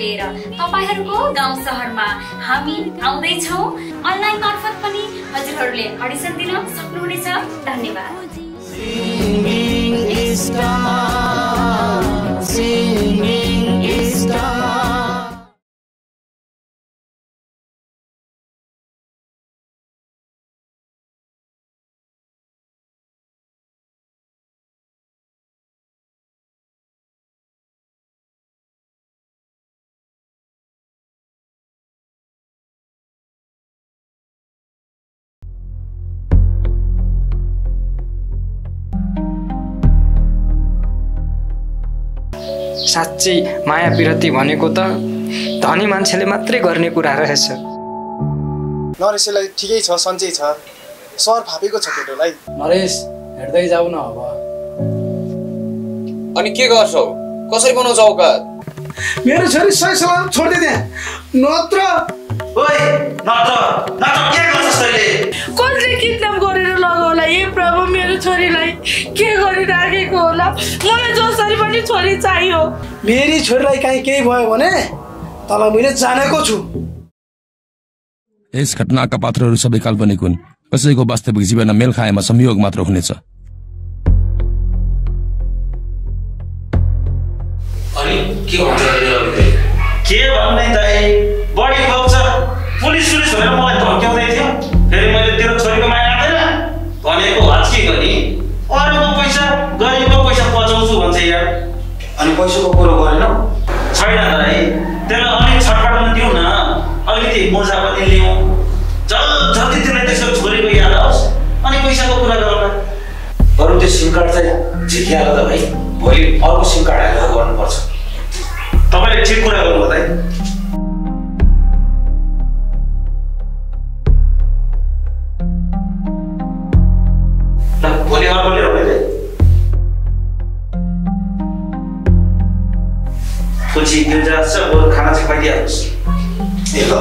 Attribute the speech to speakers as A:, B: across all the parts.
A: लिएर तपाईहरुको गाउँ शहरमा हामी आउँदै छौं। अनलाइन मार्फत पनि हजुरहरुले अडिसन दिन सक्नुहुनेछ। धन्यवाद।
B: साच्चै माया विरति भनेको त धनी मान्छेले मात्रै गर्ने कुरा रहेछ।
C: नरेशलाई ठिकै छ, सन्चै छ, सर फापेको छ केटोलाई।
D: नरेश हेर्दै जाऊ न अब।
E: अनि के गर्छौ? कसरी बनाउँछ औकात?
D: मेरो छोरी सही सलाम छोड्दै दे नत्र।
F: ओइ नत्र के गर्छस् तैले?
G: कसले किडन्याप गरेर लगाउला? ए प्रभु, मेरो छोरीलाई के गरिराखेको होला? मलाई जसरी पनि छोरी चाहियो।
D: मेरी छोरीलाई कहीँ केही भयो भने तँलाई मैले जानेको छु।
H: यस घटनाका पात्रहरू सबै काल्पनिक हुन्। कसैको वास्तविक जीवनमा मेल खाएमा संयोग मात्र हुनेछ।
F: अनि के भन्छ के भन्ने दाइ? बढी बोक्छ, पुलिस भनेर मलाई धम्क्याउँदै थियो। फेरि मैले तेरो छोरीको माया लाग्दैन भनेको हच्की गरी अरूको पैसा गरिबको पैसा बचाउँछु भन्छ यार। अनि पैसाको कुरो गरेन? छैन दाइ, त्यसलाई अलिक छटपटाउन दिउँ न, अलिकति मोजा पनि लिउँ, जति त्यसलाई त्यसको छोरीको याद आओस्, अनि पैसाको कुरा गरौँला। बरु त्यो सिम कार्ड चाहिँ झिकिहाल्यो त भाइ, भोलि अर्को सिम कार्ड हालेर गर्नुपर्छ। तपाईँले ठिक कुरा गर्नुभयो दाइ। भोलि अर्को लिएर आउने पछि गिर्जा छ, बरु खाना चाहिँ खुवाइदिइहाल्नुहोस्। ए ल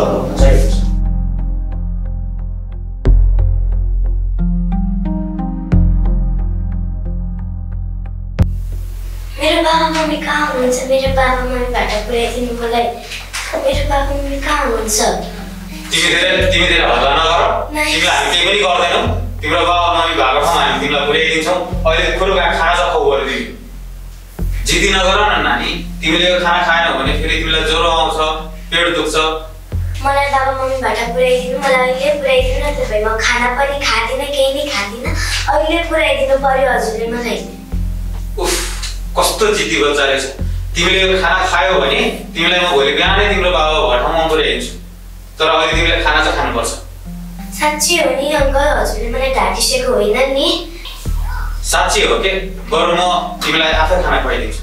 I: मेरो बाबा मम्मी कहाँ हुनुहुन्छ? मेरो बाबा मम्मीबाट पुर्याइदिनु मलाई। मेरो बाबा मम्मी कहाँ हुनुहुन्छ?
F: तिमी धेरै हल्ला नगर। तिमीलाई हामी केही पनि गर्दैनौँ। तिम्रो बाबा मम्मी भएको ठाउँमा हामी तिमीलाई पुर्याइदिन्छौँ। अहिले खुरुका खाना चाहिँ खुवाउ गरिदिनु। जिद्दी नगर न नानी। तिमीले यो खाना खाएनौ भने फेरि तिमीलाई ज्वरो आउँछ, पेट दुख्छ।
I: मलाई बाबा मम्मीबाट पुर्याइदिनु, मलाई अहिले पुर्याइदिनु न तपाईँ। म खाना पनि खादिनँ, केही नै खादिनँ। अहिले पुर्याइदिनु पर्यो हजुरले मलाई।
F: उफ, कस्तो जिद्दी बच्चा रहेछ। तिमीले यो खाना खायौ भने तिमीलाई म भोलि बिहानै तिम्रो बाबा भएको ठाउँमा पुर्याइदिन्छु। तर अहिले तिमीले खाना चाहिँ खानुपर्छ।
I: साँच्ची हो नि अङ्कल? हजुरले मलाई ढाँटिसेको होइन नि?
F: साँच्ची हो के? बरु म तिमीलाई आफै खाना खुवाइदिन्छु।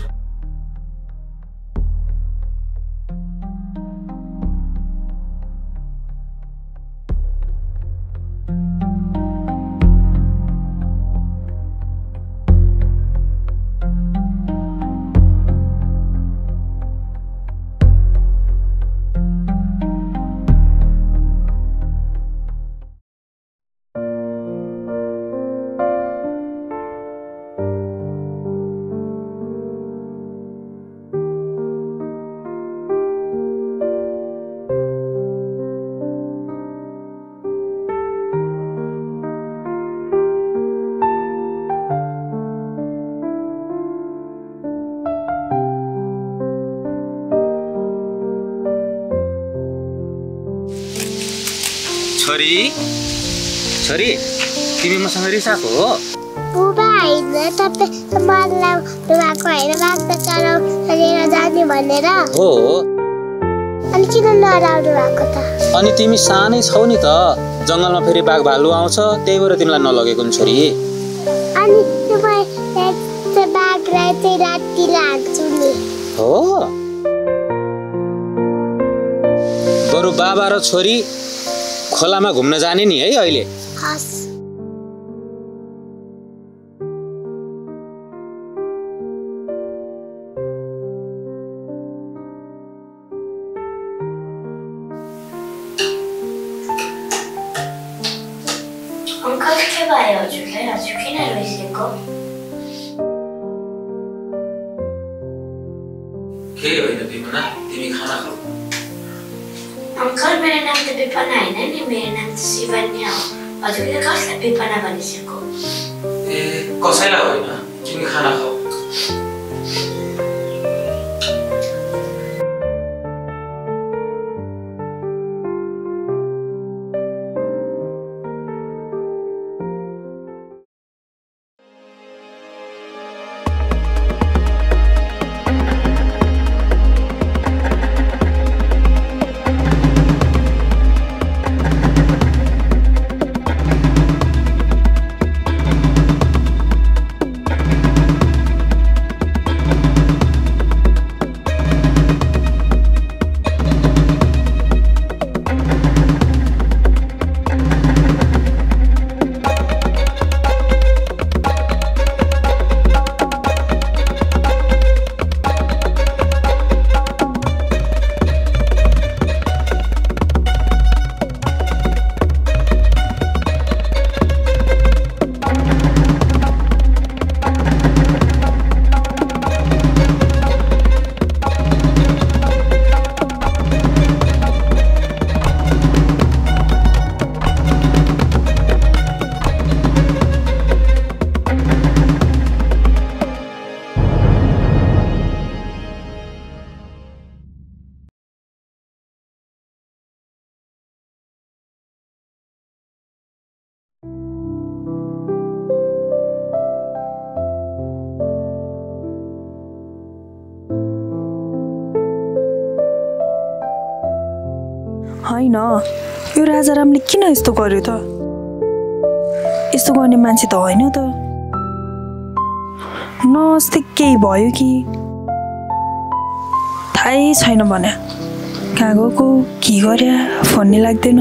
F: छोरी तिमी मसँग रिसाएको हो?
J: बुबा होइन, तपाईँ मलाई बुबाको होइन बाख्रा चलाएर जाने भनेर
E: हो।
J: अनि किन नराउनु भएको त?
E: अनि तिमी सानै छौ नि त, जङ्गलमा फेरि बाघ भालु आउँछ, त्यही भएर तिमीलाई नलगेको नि छोरी।
J: अनि तपाईँ बाघलाई चाहिँ राति लाग्छु नि।
E: हो, बरु बाबा र छोरी खोलामा घुम्न जाने नि है अहिले।
J: हस्।
I: अङ्कल के भयो हजुरलाई? हजुर किन रोइदिएको?
F: केही होइन दिदी,
E: विपना तिमी खाना खाऊ
I: अङ्कल मेरो नाम त विपना होइन नि मेरो नाम त शिवन्या हो हजुरले कसलाई विपना भनिसक्यो
E: ए कसैलाई होइन तिमी खाना खाऊ
G: होइन यो राजारामले किन यस्तो गर्यो त यस्तो गर्ने मान्छे त होइन त नस्ते केही भयो कि थाहै छैन भने कहाँ गएको के गर्या फोन नै लाग्दैन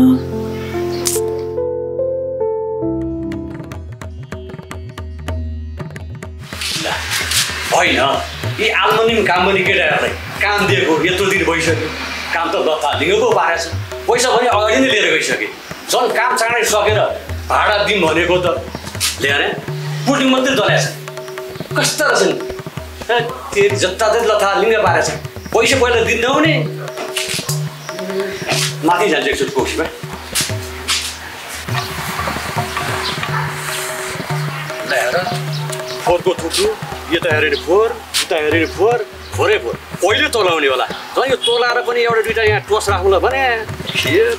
K: होइन यी आल्मनिम कामबनी केटाहरूलाई काम दिएको यत्रो दिन भइसक्यो काम त लथालिङ्गको पारेछ पैसा पनि अगाडि नै लिएर गइसके झन् काम चाँडै सकेर भाडा दिउँ भनेको त ल्याएर पुटिङ मात्रै दल्याछ कस्ता रहेछन् त्यो जता चाहिँ लथालिङ्ग पारेछ पैसा पहिला दिन नहुने माथि जान्छ एकचोटि कोसीमा ल्याएर फोरको थुक्नु यता हेरेर फोर उता हेरेर फोर फोरै फोर पहिले तोलाउने होला झन् यो तोलाएर पनि एउटा दुइटा यहाँ टोस राख्नुलाई भने के त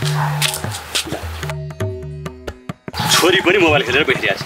K: छोरी पनि मोबाइल खेलेर बसिरहेको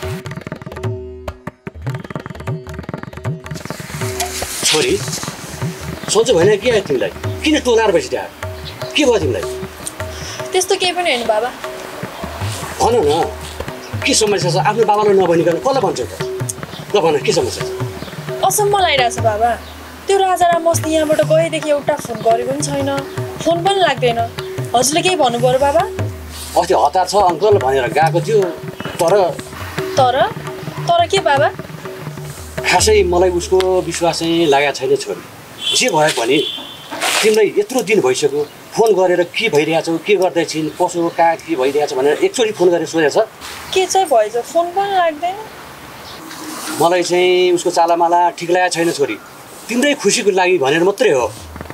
K: छ छोरी सोच्यो भने के आयो तिमीलाई किन तोलाएर बसिरहेको के भयो तिमीलाई
G: त्यस्तो केही पनि होइन बाबा
K: भन न के समस्या छ आफ्नो बाबालाई नभनिकन कसलाई भन्छौ त ल भन के समस्या छ
G: असम्म लागिरहेछ बाबा त्यो राजाराम अस्ति यहाँबाट गएदेखि एउटा फोन गरेको पनि छैन फोन पनि लाग्दैन हजुरले केही भन्नु पर्यो बाबा
K: अस्ति हतार छ अङ्कल भनेर गएको थियो तर
G: तर तर के बाबा
K: खासै मलाई उसको विश्वास चाहिँ लागेको छैन छोरी जे भयो भने तिमीलाई यत्रो दिन भइसक्यो फोन गरेर के भइरहेछौ के गर्दैछिन् कसो कहाँ के भइरहेछ भनेर एकचोटि फोन गरेर सोधेछ
G: के चाहिँ भएछ फोन पनि लाग्दैन
K: मलाई चाहिँ उसको चालामाला ठिक लागेको छैन छोरी तिम्रै खुसीको लागि भनेर मात्रै हो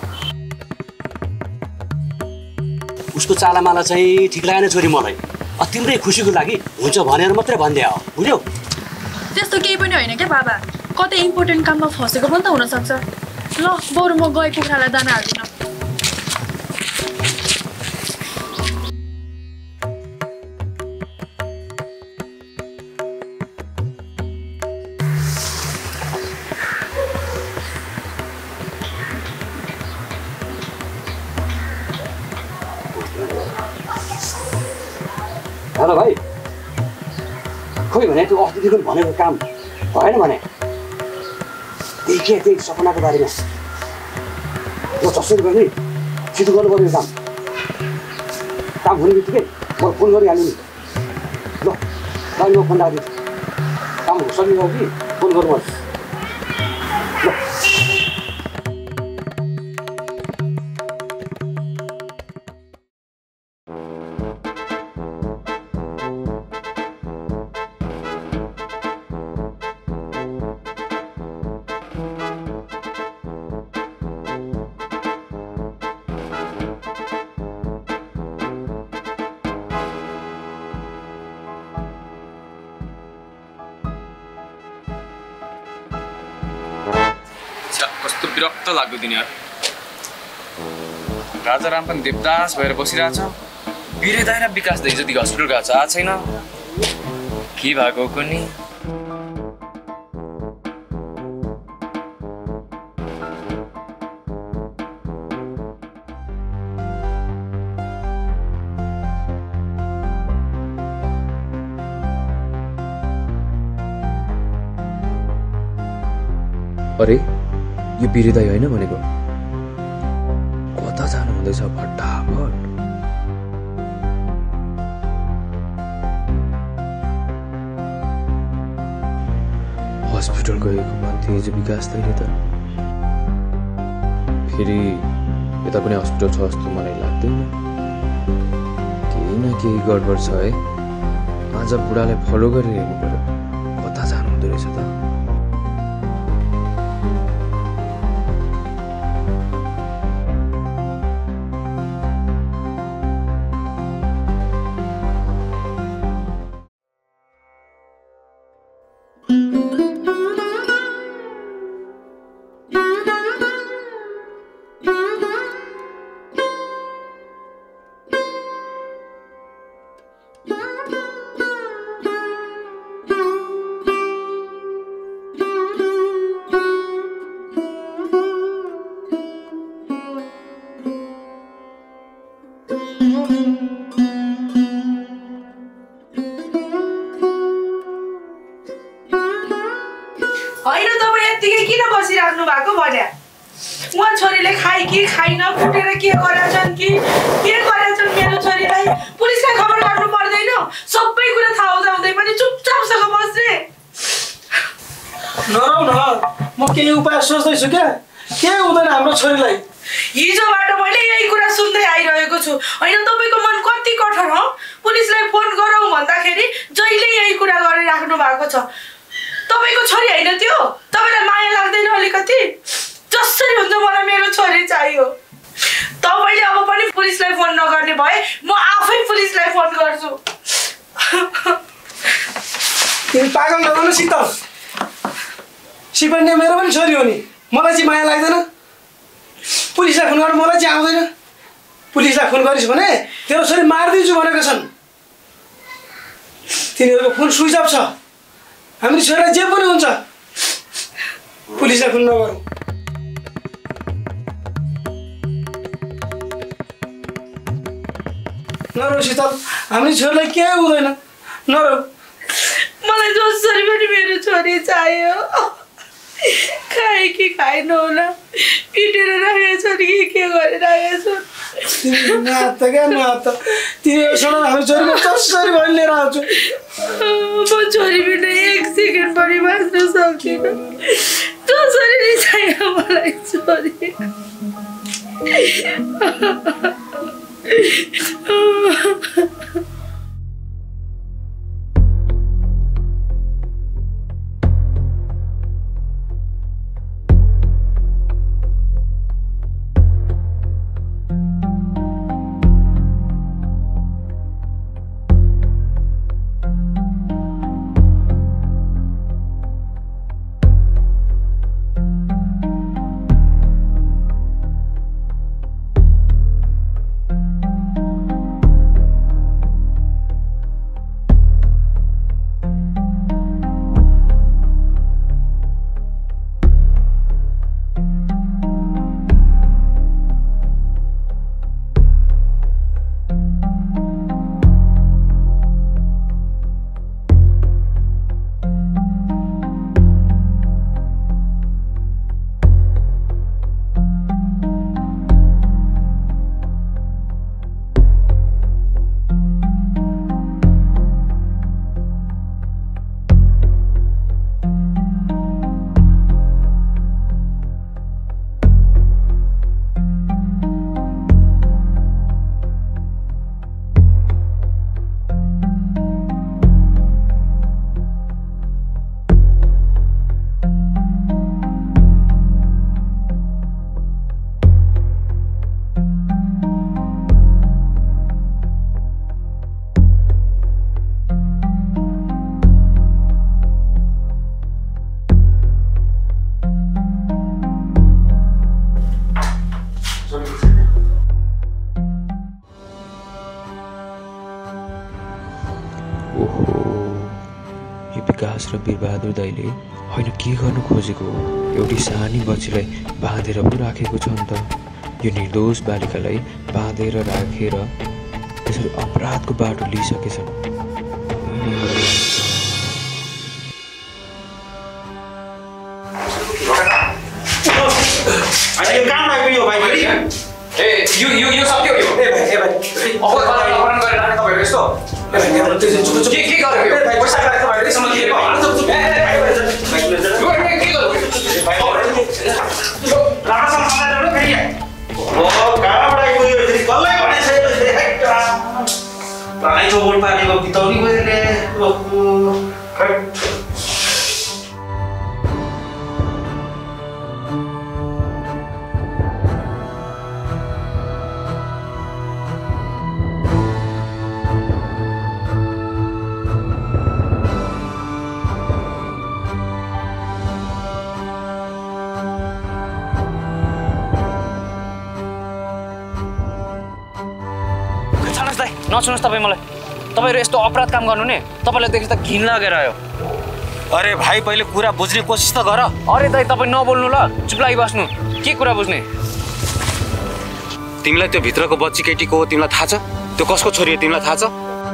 K: उसको चालामाला चाहिँ ठिक लागेन छोरी मलाई तिम्रै खुसीको लागि हुन्छ भनेर मात्रै भनिदिए हो बुझ्यौ
G: त्यस्तो केही पनि होइन क्या बाबा कतै इम्पोर्टेन्ट काममा फसेको पनि त हुनसक्छ ल बरु म गए कुखुरालाई दाना हाल्दिनँ
K: हेलो भाइ खोइ भने त्यो अस्तिदेखि भनेको काम भएन भने त्यही सपनाको बारेमा ल जसरी गर्ने छिटो गर्नु पर्यो काम हुने बित्तिकै म फोन गरिहाल्नु नि ल म फोन राखिदिन्छु काम सकिगयो कि फोन गर्नुहोस् ल
B: विरक्त लाग्दो दिन यार। राजाराम पनि देवदास भएर बसिरहेछ। बिरे दाइ र विकास दाइ जति हस्पिटल गएको छ आएको छैन। के भएको कुनी?
L: अरे यो बिरे दाइ होइन भनेको। कता जानु हुँदैछ फटाफट। हस्पिटल गएको मान्थे हिजो विकास दाइले त। फेरि यता पनि हस्पिटल छ जस्तो मलाई लाग्दैन। केही न केही गडबड छ है। आज बुढालाई फलो गरेर हेर्नु पर्यो कता जानु हुँदो रहेछ त।
M: छोरीले खाइ कि खाइन कुटेर के गरेछन् कि के गरेछन् मेरो छोरीलाई पुलिसलाई खबर गर्नु पर्दैन। सबै कुरा थाहा हुँदै पनि चुपचापसँग बस्ने।
D: नराउ न, म केही उपाय सोच्दैछु क्या। के हुँदैन हाम्रो छोरीलाई।
M: हिजोबाट मैले यही कुरा सुन्दै आइरहेको छु। होइन तपाईँको मन कति कठोर हो। पुलिसलाई फोन गरौँ भन्दाखेरि जहिले यही कुरा गरिराख्नु भएको छ। तपाईँको छोरी होइन त्यो? तपाईँलाई माया लाग्दैन अलिकति? जसरी हुन्छ मलाई मेरो छोरी चाहियो। तपाईँले अब पनि पुलिसलाई फोन नगर्ने भए म आफै पुलिसलाई फोन गर्छु।
D: तिमी पागल नगर्नु शीतल। शिवन्या मेरो पनि छोरी हो नि। मलाई चाहिँ माया लाग्दैन। पुलिसलाई फोन गर्नु मलाई चाहिँ आउँदैन। पुलिसलाई फोन गरिस् भने तेरो छोरी मारिदिन्छु भनेको छन्। तिनीहरूको फोन स्विच अफ छ। हाम्रो छोरीलाई जे पनि हुन्छ। पुलिसलाई फोन नगरौँ। नरौ शीतल, हाम्रो छोरीलाई केही हुँदैन। नरौ।
M: मलाई जसरी पनि मेरो छोरी चाहियो। खाए कि खाएन होला, पिटेर राखेको छन् कि के गरिरहेको छन्।
D: नात क्या नात। तिनीहरूसँग हाम्रो छोरीमा जसरी भएर लिएर आउँछु।
M: म छोरी बिना एक सेकेन्ड पनि बाँच्न सक्दिनँ। जसरी नै चाहियो मलाई छोरी।
L: विकास र वीरबहादुर दाइले होइन के गर्नु खोजेको हो? एउटी सानी बच्चीलाई बाँधेर पो राखेको छ नि त। यो निर्दोष बालिकालाई बाँधेर राखेर यसरी अपराधको बाटो लिइसकेछन्।
B: यो सक्यो यो ए भाइ अपहरण गरेर राख्ने तपाईहरु यस्तो के गर्यो भाइ पैसा राख्ने तपाईहरुले सम्म के भयो राणासँग समाधान फेरि ओ कहाँबाट आइपुग्यो फेरि कसलाई भनेछ प्राणै चोबोट पारेको बिताउनी गएले नसुन्नुहोस् तपाईँ मलाई तपाईँहरू यस्तो अपराध काम गर्नु नि तपाईँलाई देखेर त घिन लागेर आयो।
F: अरे भाइ पहिले कुरा बुझ्ने कोसिस त गर।
B: अरे दाइ तपाईँ नबोल्नु ल, चुप लागि बस्नु। के कुरा बुझ्ने?
F: तिमीलाई त्यो भित्रको बच्ची केटीको हो तिमीलाई थाहा छ? त्यो कसको छोरी हो तिमीलाई थाहा छ?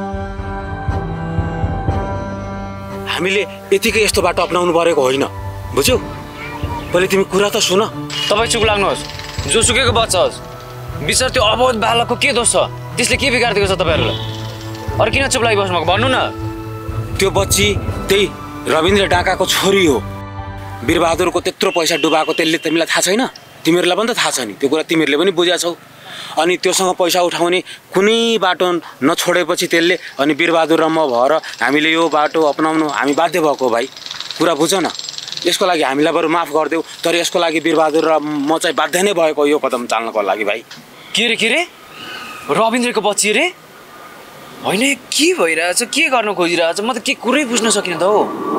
F: हामीले यतिकै यस्तो बाटो अपनाउनु परेको होइन, बुझ्यौ? पहिले तिमी कुरा त सुन।
B: तपाईँ चुप लाग्नुहोस्। जोसुकैको बच्चा होस्, बिचरा त्यो अबोध बालकको के दोष छ? त्यसले के बिगारिदिएको छ तपाईँहरूलाई? अरू किन चुप लागि बस्नुभएको भन्नु न।
F: त्यो बच्ची त्यही रविन्द्र डाकाको छोरी हो। वीरबहादुरको त्यत्रो पैसा डुबाएको त्यसले तिमीलाई थाहा छैन? तिमीहरूलाई पनि त थाहा छ नि, त्यो कुरा तिमीहरूले पनि बुझेका छौ। अनि त्योसँग पैसा उठाउने कुनै बाटो नछोडेपछि त्यसले अनि वीरबहादुर र म भएर हामीले यो बाटो अपनाउनु हामी बाध्य भएको भाइ। कुरा बुझ न, यसको लागि हामीलाई बरु माफ गरिदेऊ, तर यसको लागि वीरबहादुर र म चाहिँ बाध्य नै भएको यो कदम चाल्नको लागि भाइ।
B: के रे रविन्द्रको बच्ची रे? होइन के भइरहेछ, के गर्न खोजिरहेछ? म त के कुरै बुझ्न सकिनँ त हो।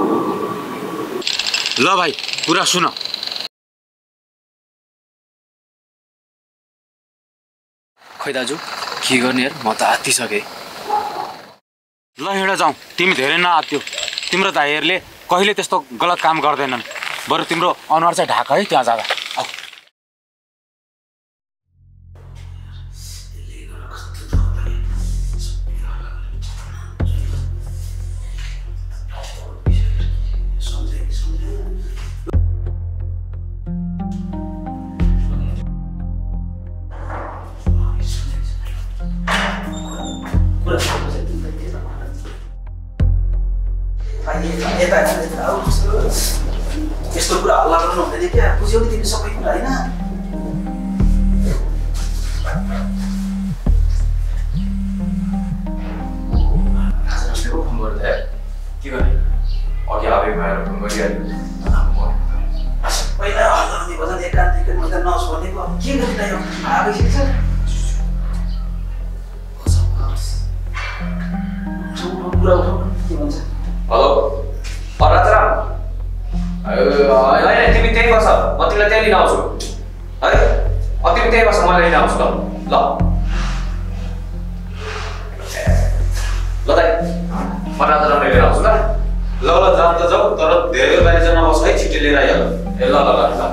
F: ल भाइ कुरा सुन।
B: खै दाजु के गर्ने यार, म त आत्तिसकेँ।
F: ल हिँड जाउँ, तिमी धेरै नआत्तियो। तिम्रो दाइहरूले कहिले त्यस्तो गलत काम गर्दैनन्। बरु तिम्रो अनुहार चाहिँ ढाक है त्यहाँ जाँदा।
D: यस्तो कुरा हल्ला गर्नु हुँदैन क्या, बुझ्यौ नि तिमी सबै कुरा होइन?
B: फोन गर्दा के गर्ने? अघि आवेग भएर फोन गरिहाल्यो।
D: पहिला हल्ला गर्ने भजन एकान्त मात्रै नहोस् भनेको, अब के गर्ने यो आवेग छ। कुरा उठाउनु के भन्छ?
B: हेलो राजाराम, होइन तिमी त्यही बस, म तिमीलाई त्यहीँ लिन आउँछु है। तिमी त्यही बस, मलाई लिन आउँछु। ल दाइ, म राजारामलाई लिएर आउँछु ल।
F: ल जान त जाऊ, तर धेरै बेर बाहिर जान नबस है, छिट्टै लिएर आइहाल।
B: ए ल।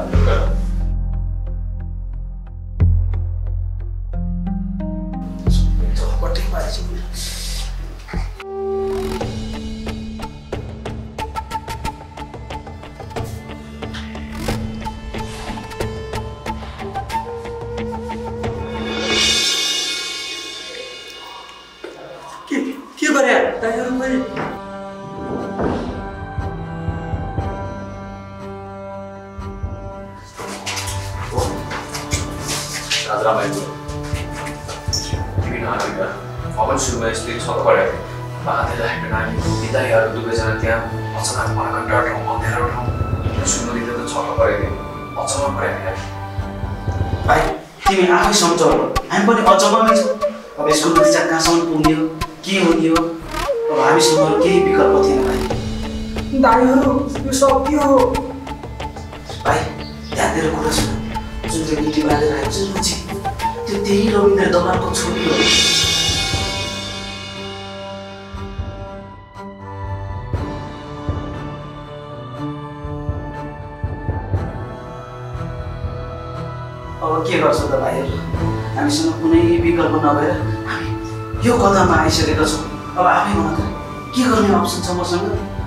D: तिमी आफै सम्झौ, हामी पनि अचम्ममै छौँ। अब यसको नतिजा कहाँसम्म पुग्ने हो, के हुने हो? अब हामीसँग केही विकल्प थिएन भाइ। दाइहरू यो सब के हो? भाइ ध्यान दिएर कुरा सुन। जुन चाहिँ केटी बाँधेर आएको छ रुचि, त्यो त्यही रविन्द्र दलालको छोरी हो। के गर्छौँ त भाइहरू हामीसँग कुनै विकल्प नभएर हामी यो कदममा आइसकेका छौँ अब आफै भन त के गर्ने अप्सन छ मसँग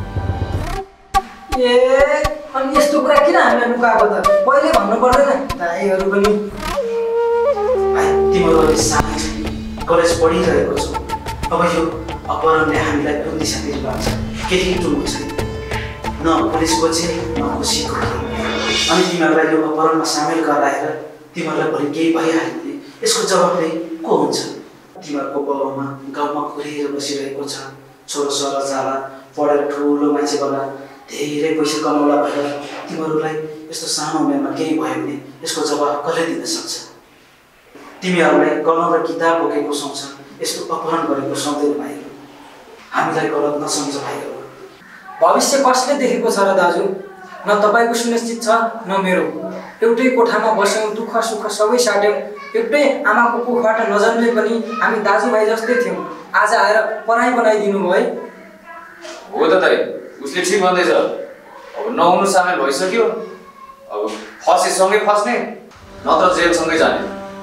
N: ए अनि यस्तो कुरा किन हामीलाई लुकाएको त पहिले भन्नु पर्दैन दाइहरू पनि
D: भाइ तिमीहरू अहिले सानै छ कलेज पढिरहेको छौ अब यो अपहरणले हामीलाई कुन दिशातिर लाग्छ केही टुङ्गो छैन न पुलिसको जेल न खुसीको अनि तिमीहरूलाई यो अपहरणमा सामेल गराएर तिमीहरूलाई भोलि केही भइहाल्यो भने यसको जवाबदेही को हुन्छ तिमीहरूको बाबुमा गाउँमा कुरेर बसिरहेको छ छोरोछोरा जाला पढेर ठुलो मान्छे बना धेरै पैसा कमाउला भएर तिमीहरूलाई यस्तो सानो उमेरमा केही भयो भने यसको जवाब कसले दिन सक्छ तिमीहरूलाई कलम र किताब बोकेको सुन्छ यस्तो अपहरण गरेको सुन्दैन भाइहरू हामीलाई गलत नसम्झ भाइहरू
N: भविष्य कसले देखेको छ र दाजु न तपाईँको सुनिश्चित छ न मेरो एउटै कोठामा बस्यौँ दुःख सुख सबै साट्यौँ एउटै आमाको कोखबाट नजन्मे पनि हामी दाजुभाइ जस्तै थियौँ आज आएर पढाइ बनाइदिनु भयो है
B: हो त दाइ उसले ठिक भन्दैछ अब नहुनु सामेल भइसक्यो अब फसेसँगै फस्ने नत्र जेलसँगै जाने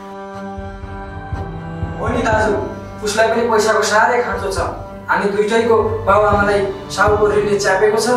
N: हो नि दाजु उसलाई पनि पैसाको साह्रै खाँचो छ हामी दुइटैको बाबुआमालाई साउको ऋणले च्यापेको छ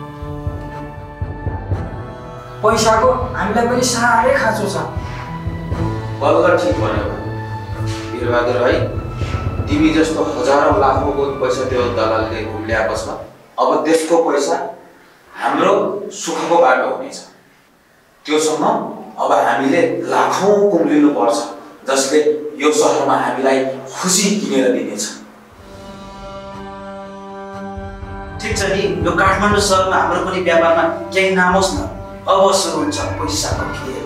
N: पैसाको हामीलाई पनि साह्रै खाँचो छ
E: बलुका ठिक भन्यो वीरबहादुर भाइ तिमी जस्तो हजारौँ लाखौँको पैसा त्यो दलालले घुम्ल्याएको छ अब त्यसको पैसा हाम्रो सुखको बाटो हुनेछ त्योसँग अब हामीले लाखौँ कुम्लिनु पर्छ जसले यो सहरमा हामीलाई खुसी किनेर दिनेछ
D: ठिक छ नि यो काठमाडौँ सहरमा हाम्रो पनि व्यापारमा केही नामोस् न अब सुरु हुन्छ पैसाको खेल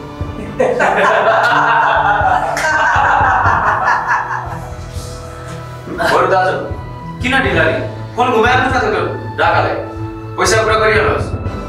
B: बरु दाजु किन ढिलाली फोन घुमाइहाल्नु न त त्यो डाकालाई पैसा कुरा गरिहाल्नुहोस्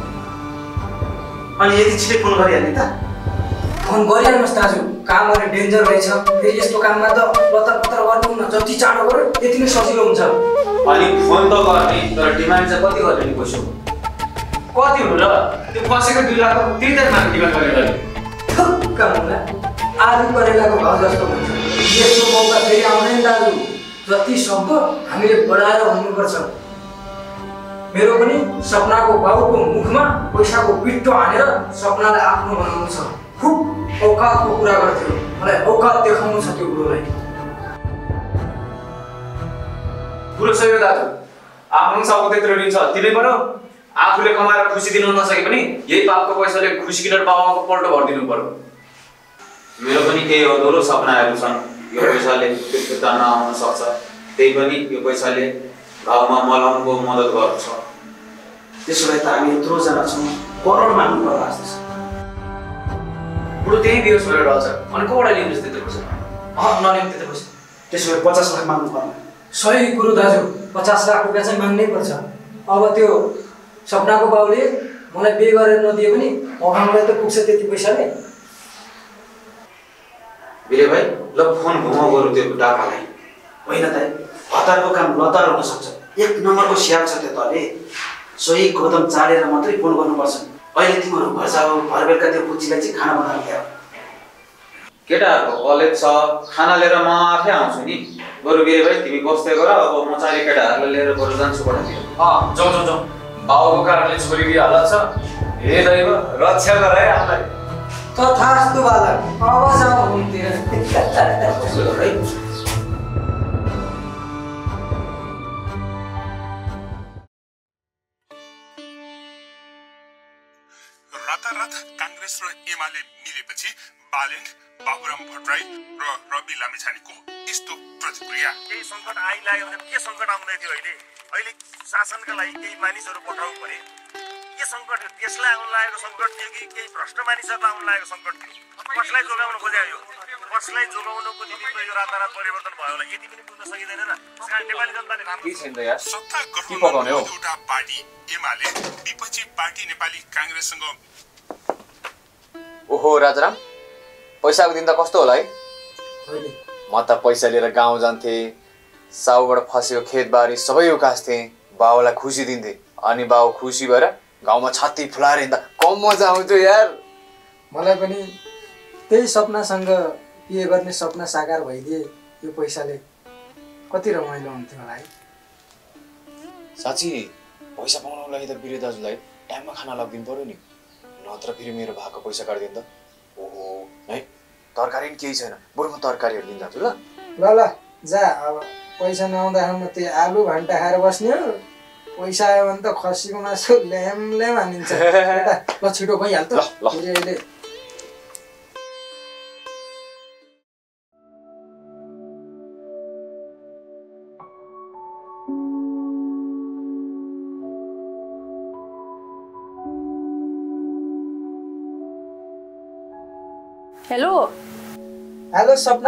D: अनि यति छिटै फोन गरिहाल्ने त
N: फोन गरिहाल्नुहोस् दाजु काम अहिले डेन्जर रहेछ फेरि यस्तो काममा त लतर पतर गर्नु न जति चाँडो गर्यो त्यति नै सजिलो हुन्छ
B: अनि फोन त गर्ने तर डिमान्ड चाहिँ कति गर्ने नि पैसा कति हुनु र त्यो फसेको 2 लाख तिर्दै माग डिमान्ड गरेर
N: ठुक्का मुला आलु करेलाको भाउ जस्तो हुन्छ यस्तो मौका फेरि आउँदैन दाजु जति सक्दो हामीले बढाएर भन्नुपर्छ मेरो पनि सपनाको बाबुको मुखमा पैसाको पिट्टो हानेर सपनालाई आफ्नो बनाउनु छ खुब औकातको कुरा गर्थ्यो मलाई औकात देखाउनु छ त्यो कुरोलाई
B: पुरो सही हो दाजु आफ्नो सबको त्यत्रो दिन्छ तिनै पर्यो आफूले कमाएर खुसी दिन नसके पनि यही पापको पैसाले खुसी किनेर बाबाको पल्टो भर्दिनु पर्यो
E: मेरो पनि केही अधुरो सपनाहरू छन् यो पैसाले फिर्ता नआउन सक्छ त्यही पनि यो पैसाले गाउँमा मलमको मद्दत गर्छ
D: त्यसो भए त हामी यत्रोजना छौँ करोड माग्नु पर्ला जस्तो छ
B: पुरो त्यही दियोस् भनेर रहन्छ अनि कोबाट लिनुहोस् त्यत्रो पैसा नलिनु त्यत्रो पैसा
D: त्यसो भए 50 लाख माग्नु पर्ला
N: सही कुरो दाजु 50 लाख रुपियाँ चाहिँ माग्नै पर्छ अब त्यो सपनाको बाउले मलाई पे गरेर नदिए पनि अगाउलाई त पुग्छ त्यति पैसाले
E: वीरे भाइ ल फोन घुमाउ गरौँ त्यो डाकालाई
D: होइन त हतारको काम लतार हुन सक्छ 1 नम्बरको स्याल छ त्यो तले सही कदम चालेर मात्रै फोन गर्नुपर्छ अहिले तिमीहरू घर जाऊ घर बेलुका त्यो पुच्चीलाई चाहिँ खाना बनाएर ल्याऊ
E: केटाहरूको कलेज छ खाना लिएर म आफै आउँछु नि बरु वीरे भाइ तिमी बस्दै गर अब म चाहिँ केटाहरूलाई लिएर बरु जान्छु कोठातिर
B: जाउँ जाउँ जाउँ बाउको कारणले छोरी बिहाल्ला छ हे दैव रक्षा गर है हामीलाई
N: तथास्तु बालक अब जाऊ घुमतिर
O: रातारात कांग्रेस र एमाले मिलेपछि बालेन बाबुराम भट्टराई र रवि लामिछानेको यस्तो प्रतिक्रिया
P: केही सङ्कट आइलाग्यो भने के सङ्कट आउँदै थियो अहिले शासनका लागि केही मानिसहरू पठाउनु पर्यो के सङ्कट थियो त्यसलाई आउन लागेको सङ्कट थियो कि केही भ्रष्ट मानिसहरूलाई आउन लागेको सङ्कट थियो कसलाई जोगाउन खोज्यो कसलाई जोगाउनको निमित्त यो रातारात परिवर्तन भयो होला यति पनि बुझ्न सकिँदैन र त्यसकारण नेपाली जनताले
O: सत्ता गठबन्धनको एउटा पार्टी एमाले विपक्षी पार्टी नेपाली कांग्रेससँग
B: ओहो राजाराम पैसाको दिन त कस्तो होला है म त पैसा लिएर गाउँ जान्थे साउबाट फसेको खेतबारी सबै उकास्थे बाउलाई खुसी दिन्थे अनि बाउ खुसी भएर गाउँमा छाती फुलाएर हिँड्दा कम मजा आउँछ यार
N: मलाई पनि त्यही सपनासँग बिहे गर्ने सपना साकार भइदिए यो पैसाले कति रमाइलो हुन्थ्यो होला है।
B: साँच्ची पैसा पाउनको लागि त बिरे दाजुलाई टाइममा खाना लगिदिनु पर्यो नि, नत्र फेरि मेरो भागको पैसा काट्दिनु त। ओहो है तरकारी पनि केही छैन, बरु म तरकारीहरू लिन जान्छु ल।
N: ल ल जा, अब पैसा नआउँदासम्म त्यो आलु भान्टा खाएर बस्ने हो। पैसा आयो भने त खसीको मासु ल्याम ल्याम हानिन्छ। ल छिटो भइहाल्छ ल अहिले।
G: Hello
N: hello Sapna.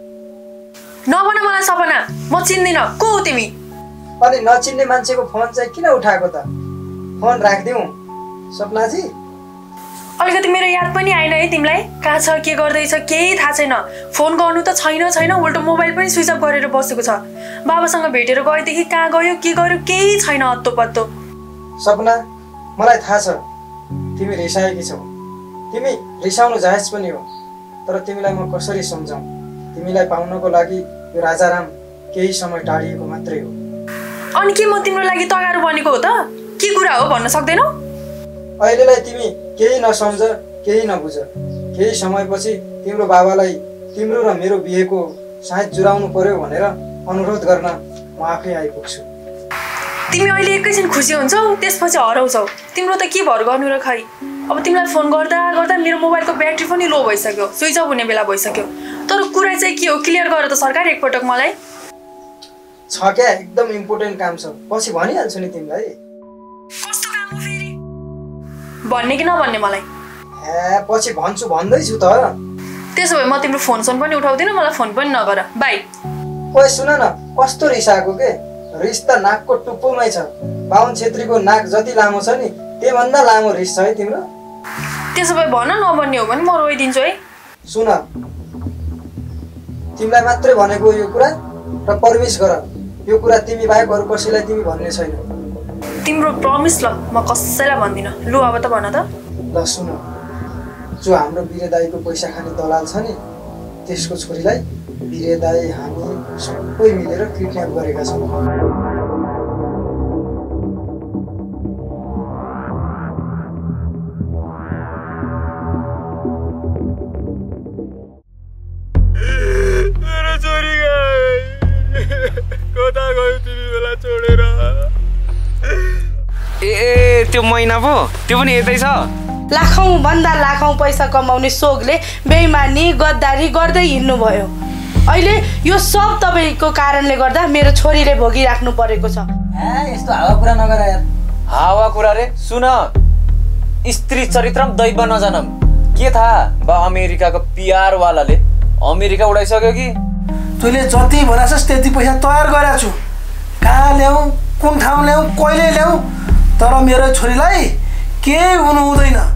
G: नभन मलाई सपना, म चिन्दिन। को हो तिमी?
N: अनि नचिन्ने मान्छेको फोन चाहिँ किन उठाएको त? फोन राखिदिउँ सपनाजी?
G: अलिकति मेरो याद पनि आएन है तिमीलाई। कहाँ छ, के गर्दैछ केही थाहा छैन। फोन गर्नु त छैन, उल्टो मोबाइल पनि स्विच अफ गरेर बसेको छ। बाबासँग भेटेर गएदेखि कहाँ गयो के गर्यो केही छैन अत्तो पत्तो।
N: सपना मलाई थाहा छ तिमी रिसाएकी छौ। तिमी रिसाउनु जायज पनि हो, तर तिमीलाई म कसरी सम्झाउँ? तिमीलाई पाउनको लागि यो राजाराम केही समय टाढिएको मात्रै हो।
G: अनि के म तिम्रो लागि तगारो बनेको हो त? के कुरा हो भन्न सक्दैनौ?
N: अहिलेलाई तिमी केही नसम्झ, केही नबुझ। केही समयपछि तिम्रो बाबालाई तिम्रो र मेरो बिहेको सायद जुराउनु पर्यो भनेर अनुरोध गर्न म आफै आइपुग्छु।
G: तिमी अहिले एकैछिन खुसी हुन्छौ, त्यसपछि हराउँछौ। तिम्रो त के भर गर्नु र खै। अब तिमीलाई फोन गर्दा गर्दा मेरो मोबाइलको ब्याट्री पनि लो भइसक्यो, स्विच अफ हुने बेला भइसक्यो। तर कुरा चाहिँ के हो क्लियर गर त सरकार एकपटक मलाई।
N: छ क्या, एकदम इम्पोर्टेन्ट काम छ, पछि भनिहाल्छु नि तिमीलाई।
G: कस्तो काम हो फेरि? भन्ने कि नभन्ने मलाई?
N: हे पछि भन्छु भन्दैछु त।
G: त्यसो भए म तिम्रो फोन पनि उठाउँदिन, मलाई फोन पनि नगर। बाई।
N: ओए सुन न, कस्तो रिस आएको के? रिस त नाकको टुप्पोमै छ। बाहुन छेत्रीको नाक जति लामो छ नि त्योभन्दा लामो रिस छ है तिम्रो।
G: त्यसो भए भन, नभन्ने हो भने म रोइदिन्छु है।
N: सुन, तिमीलाई मात्रै भनेको यो कुरा र प्रमिस गर, यो कुरा तिमी बाहेक अरू कसैलाई तिमी भन्ने छैन।
G: तिम्रो प्रमिस ल, म कसैलाई भन्दिन। लु अब त भन त।
N: ल सुन, जो हाम्रो बिरे दाईको पैसा खाने दलाल छ नि, त्यसको छोरीलाई बिरे दाई हामी सबै मिलेर किडन्याप गरेका छौँ।
Q: कता गयो तिमी बेला छोडेर?
R: ए त्यो महिना पो त्यो पनि यतै छ।
M: लाखौं भन्दा लाखौं पैसा कमाउने सोगले बेइमानी गद्दारी गर्दै हिँड्नु भयो। अहिले यो सब तपाईको कारणले गर्दा मेरो छोरीले भोगिराख्नु परेको छ।
N: यस्तो हावा कुरा नगर यार।
R: हावा कुरा रे? सुन, स्त्री चरित्रम दैव नजानम। के थाहा बा अमेरिकाको पिआर वालाले अमेरिका उडाइसक्यो कि?
D: तैँले जति भनाछस् त्यति पैसा तयार गरेको छु। कहाँ ल्याऊ, कुन ठाउँ ल्याऊ, कहिले ल्याऊ, तर मेरो छोरीलाई केही हुनु हुँदैन।